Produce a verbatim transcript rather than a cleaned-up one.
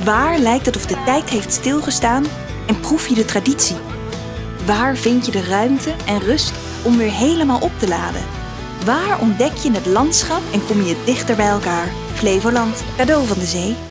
Waar lijkt het of de tijd heeft stilgestaan en proef je de traditie? Waar vind je de ruimte en rust om weer helemaal op te laden? Waar ontdek je het landschap en kom je dichter bij elkaar? Flevoland, cadeau van de zee.